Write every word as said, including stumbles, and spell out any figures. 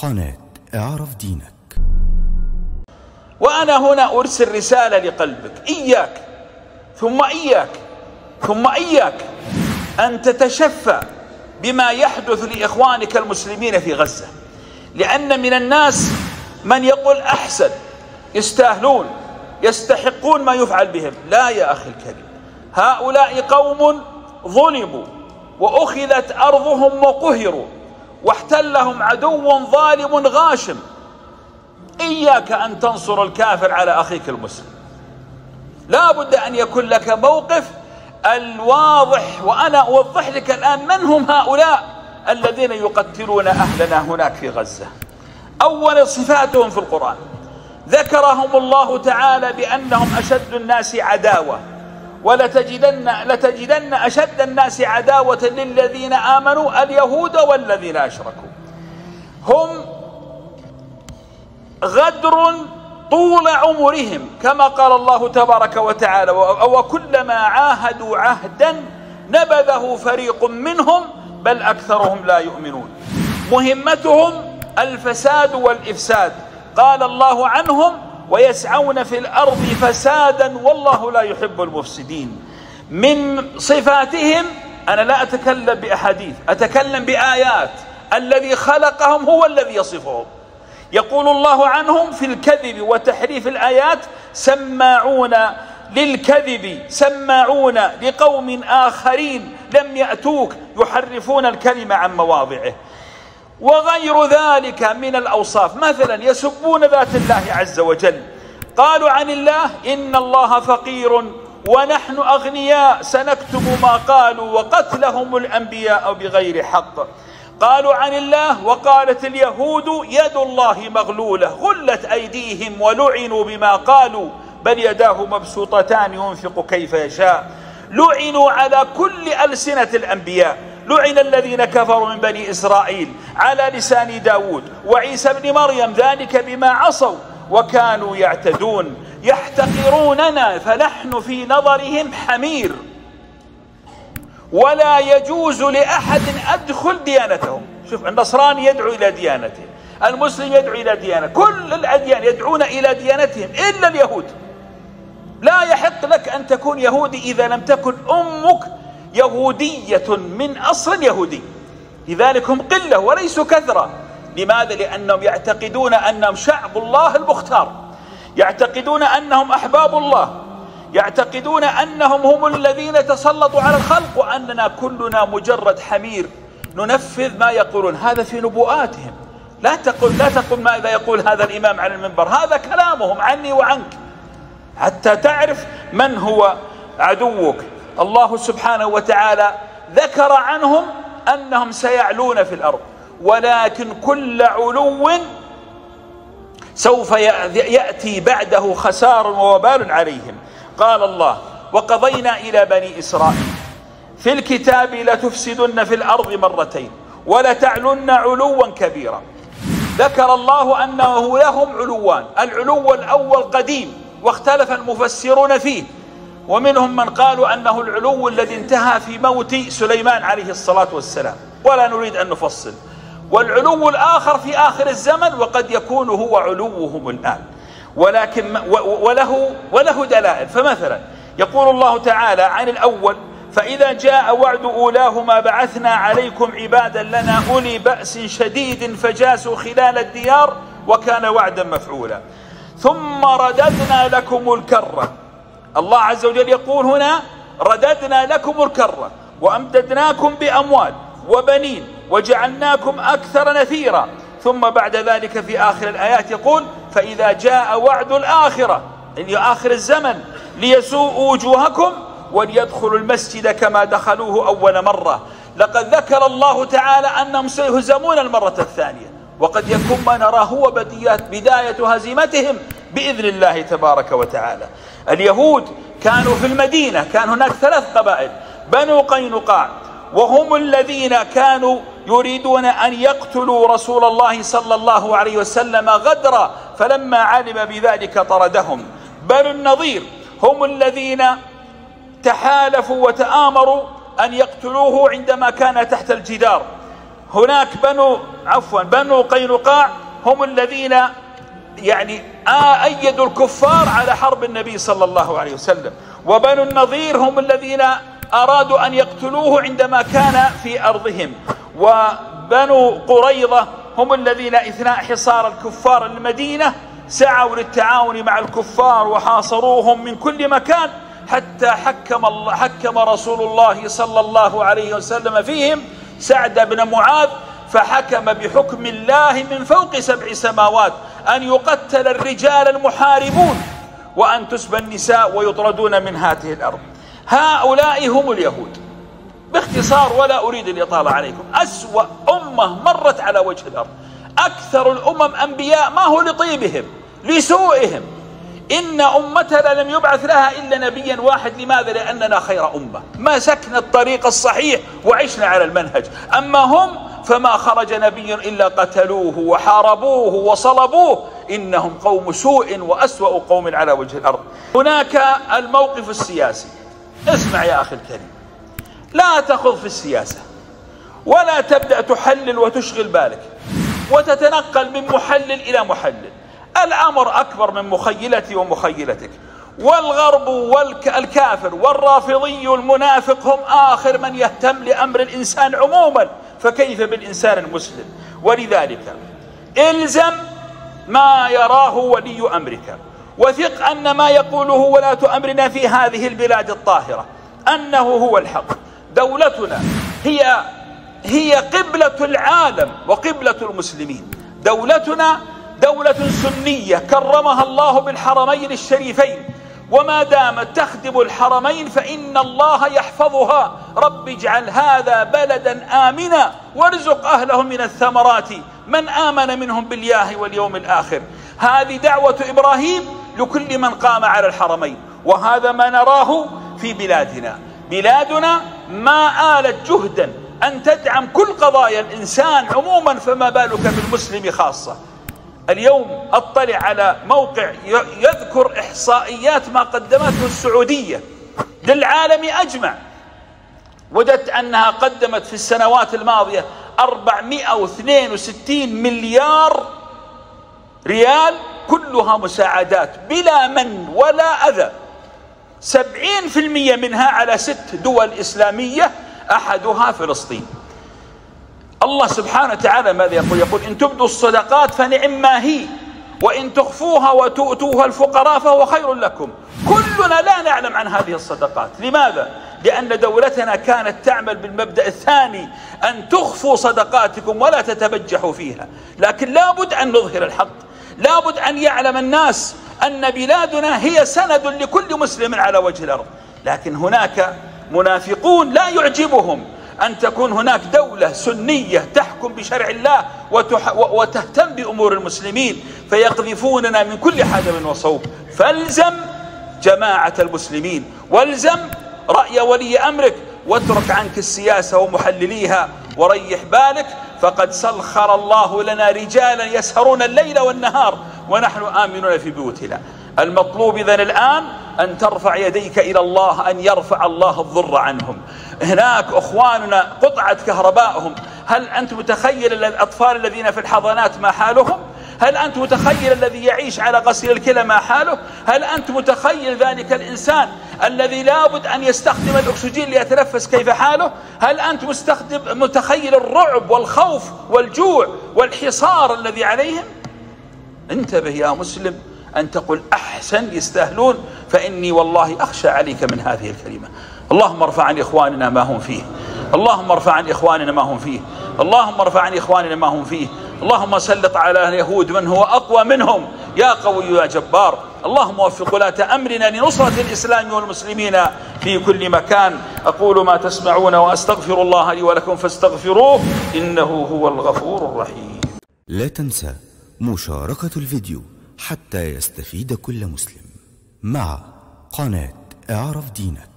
قناة اعرف دينك. وأنا هنا أرسل رسالة لقلبك، إياك ثم إياك ثم إياك أن تتشفى بما يحدث لإخوانك المسلمين في غزة، لأن من الناس من يقول أحسن، يستاهلون، يستحقون ما يفعل بهم. لا يا أخي الكريم، هؤلاء قوم ظلموا وأخذت أرضهم وقهروا واحتلهم عدو ظالم غاشم. إياك أن تنصر الكافر على أخيك المسلم، لا بد أن يكون لك موقف الواضح. وأنا أوضح لك الآن من هم هؤلاء الذين يقتلون أهلنا هناك في غزة. أولا صفاتهم في القرآن، ذكرهم الله تعالى بأنهم أشد الناس عداوة، ولتجدن لتجدن أشد الناس عداوة للذين آمنوا اليهود والذين أشركوا. هم غدر طول عمرهم كما قال الله تبارك وتعالى: وكلما عاهدوا عهدا نبذه فريق منهم بل أكثرهم لا يؤمنون. مهمتهم الفساد والإفساد، قال الله عنهم: ويسعون في الأرض فسادا والله لا يحب المفسدين. من صفاتهم، أنا لا أتكلم بأحاديث، أتكلم بآيات. الذي خلقهم هو الذي يصفهم. يقول الله عنهم في الكذب وتحريف الآيات: سماعون للكذب سماعون لقوم آخرين لم يأتوك يحرفون الكلمة عن مواضعه، وغير ذلك من الأوصاف. مثلا يسبون ذات الله عز وجل، قالوا عن الله: إن الله فقير ونحن أغنياء سنكتب ما قالوا وقتلهم الأنبياء بغير حق. قالوا عن الله: وقالت اليهود يد الله مغلولة غلت أيديهم ولعنوا بما قالوا بل يداه مبسوطتان ينفق كيف يشاء. لعنوا على كل ألسنة الأنبياء، لعن الذين كفروا من بني إسرائيل على لسان داود وعيسى بن مريم، ذلك بما عصوا وكانوا يعتدون. يحتقروننا فنحن في نظرهم حمير، ولا يجوز لأحد أدخل ديانتهم. شوف، النصراني يدعو إلى ديانته، المسلم يدعو إلى ديانته، كل الأديان يدعون إلى ديانتهم إلا اليهود. لا يحق لك أن تكون يهودي إذا لم تكن أمك يهودية من أصل يهودي. لذلك هم قلة وليسوا كثرة. لماذا؟ لأنهم يعتقدون أنهم شعب الله المختار، يعتقدون أنهم أحباب الله، يعتقدون أنهم هم الذين تسلطوا على الخلق، وأننا كلنا مجرد حمير ننفذ ما يقولون. هذا في نبوءاتهم. لا تقل لا تقل ماذا يقول هذا الإمام على المنبر، هذا كلامهم عني وعنك، حتى تعرف من هو عدوك. الله سبحانه وتعالى ذكر عنهم أنهم سيعلون في الأرض، ولكن كل علو سوف يأتي بعده خسار ووبال عليهم. قال الله: وقضينا إلى بني إسرائيل في الكتاب لتفسدن في الأرض مرتين ولتعلن علوا كبيرا. ذكر الله أنه لهم علوان. العلو الأول قديم واختلف المفسرون فيه، ومنهم من قالوا أنه العلو الذي انتهى في موت سليمان عليه الصلاة والسلام، ولا نريد أن نفصل. والعلو الآخر في آخر الزمن، وقد يكون هو علوهم الآن، ولكن وله وله دلائل. فمثلا يقول الله تعالى عن الأول: فإذا جاء وعد أولاهما بعثنا عليكم عبادا لنا أولي بأس شديد فجاسوا خلال الديار وكان وعدا مفعولا ثم رددنا لكم الكرة. الله عز وجل يقول هنا: رددنا لكم الكرة وأمددناكم بأموال وبنين وجعلناكم أكثر نفيرا. ثم بعد ذلك في آخر الآيات يقول: فإذا جاء وعد الآخرة، اللي آخر الزمن، ليسوءوا وجوهكم وليدخلوا المسجد كما دخلوه أول مرة. لقد ذكر الله تعالى أنهم سيهزمون المرة الثانية، وقد يكون ما نراه هو بداية هزيمتهم بإذن الله تبارك وتعالى. اليهود كانوا في المدينة، كان هناك ثلاث قبائل: بنو قينقاع، وهم الذين كانوا يريدون أن يقتلوا رسول الله صلى الله عليه وسلم غدرا، فلما علم بذلك طردهم. بنو النضير هم الذين تحالفوا وتآمروا أن يقتلوه عندما كان تحت الجدار. هناك بنو عفوا بنو قينقاع هم الذين يعني أيدوا الكفار على حرب النبي صلى الله عليه وسلم، وبنو النضير هم الذين أرادوا أن يقتلوه عندما كان في أرضهم، وبنو قريظة هم الذين إثناء حصار الكفار المدينة سعوا للتعاون مع الكفار وحاصروهم من كل مكان، حتى حكم الله حكم رسول الله صلى الله عليه وسلم فيهم سعد بن معاذ، فحكم بحكم الله من فوق سبع سماوات أن يقتل الرجال المحاربون وأن تسبى النساء ويطردون من هذه الأرض. هؤلاء هم اليهود باختصار، ولا أريد الإطالة عليكم. أسوأ أمة مرت على وجه الأرض، أكثر الأمم أنبياء، ما هو لطيبهم لسوءهم. إن أمتنا لم يبعث لها إلا نبيا واحد. لماذا؟ لأننا خير أمة، ما سكنا الطريق الصحيح وعشنا على المنهج. أما هم فما خرج نبي إلا قتلوه وحاربوه وصلبوه، إنهم قوم سوء وأسوأ قوم على وجه الأرض. هناك الموقف السياسي. اسمع يا أخي الكريم، لا تخض في السياسة ولا تبدأ تحلل وتشغل بالك وتتنقل من محلل إلى محلل. الأمر أكبر من مخيلتي ومخيلتك. والغرب والكافر والرافضي والمنافق هم آخر من يهتم لأمر الإنسان عموما، فكيف بالإنسان المسلم؟ ولذلك إلزم ما يراه ولي أمرك، وثق أن ما يقوله ولاة أمرنا في هذه البلاد الطاهرة أنه هو الحق. دولتنا هي هي قبلة العالم وقبلة المسلمين. دولتنا دولة سنية كرمها الله بالحرمين الشريفين، وما دامت تخدم الحرمين فإن الله يحفظها. رب اجعل هذا بلدا آمنا وارزق أهله من الثمرات من آمن منهم بالله واليوم الآخر. هذه دعوة إبراهيم لكل من قام على الحرمين، وهذا ما نراه في بلادنا. بلادنا ما آلت جهدا أن تدعم كل قضايا الإنسان عموما، فما بالك بالمسلم خاصة. اليوم أطلع على موقع يذكر إحصائيات ما قدمته السعودية للعالم أجمع، وجدت أنها قدمت في السنوات الماضية أربعمائة واثنين وستين مليار ريال، كلها مساعدات بلا من ولا أذى. سبعين في المئة منها على ست دول إسلامية، أحدها فلسطين. الله سبحانه وتعالى ماذا يقول؟ يقول إن تبدوا الصدقات فنعم ما هي، وإن تخفوها وتؤتوها الفقراء فهو خير لكم. كلنا لا نعلم عن هذه الصدقات. لماذا؟ لأن دولتنا كانت تعمل بالمبدأ الثاني، أن تخفوا صدقاتكم ولا تتبجحوا فيها. لكن لابد أن نظهر الحق، لابد أن يعلم الناس أن بلادنا هي سند لكل مسلم على وجه الأرض. لكن هناك منافقون لا يعجبهم أن تكون هناك دولة سنية تحكم بشرع الله وتهتم بأمور المسلمين، فيقذفوننا من كل حدب وصوب. فالزم جماعة المسلمين، والزم رأي ولي أمرك، واترك عنك السياسة ومحلليها وريح بالك، فقد سخر الله لنا رجالا يسهرون الليل والنهار ونحن آمنون في بيوتنا. المطلوب إذن الآن أن ترفع يديك إلى الله، أن يرفع الله الضر عنهم. هناك أخواننا قطعت كهربائهم. هل أنت متخيل الأطفال الذين في الحضانات ما حالهم؟ هل أنت متخيل الذي يعيش على غسيل الكلى ما حاله؟ هل أنت متخيل ذلك الإنسان الذي لابد أن يستخدم الأكسجين ليتنفس كيف حاله؟ هل أنت مستخدم متخيل الرعب والخوف والجوع والحصار الذي عليهم؟ انتبه يا مسلم أن تقول أحسن يستاهلون، فإني والله أخشى عليك من هذه الكلمة. اللهم ارفع عن إخواننا ما هم فيه، اللهم ارفع عن إخواننا ما هم فيه، اللهم ارفع عن إخواننا ما هم فيه. اللهم سلط على اليهود من هو أقوى منهم يا قوي يا جبار. اللهم وفق ولاة أمرنا لنصرة الإسلام والمسلمين في كل مكان. أقول ما تسمعون وأستغفر الله لي ولكم فاستغفروه إنه هو الغفور الرحيم. لا تنسى مشاركة الفيديو حتى يستفيد كل مسلم مع قناة اعرف دينك.